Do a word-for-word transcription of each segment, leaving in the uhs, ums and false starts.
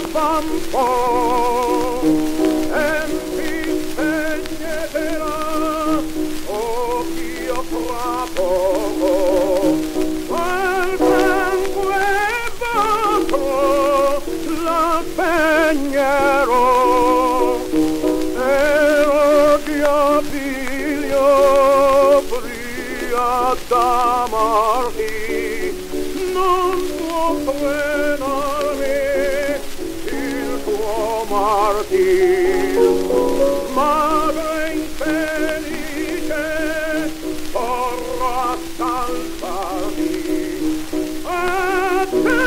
bambo e mi segnerà o io fra poco quel sangue baco la spegnerò ero già figlio pria d'amarti non può frenarmi il tuo martirio, madre infelice, vorrà salvarmi a te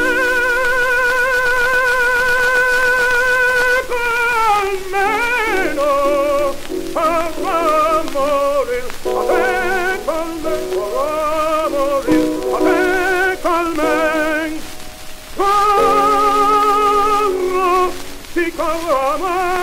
almeno a morir, a te almeno a morir, a te almeno corro, si corro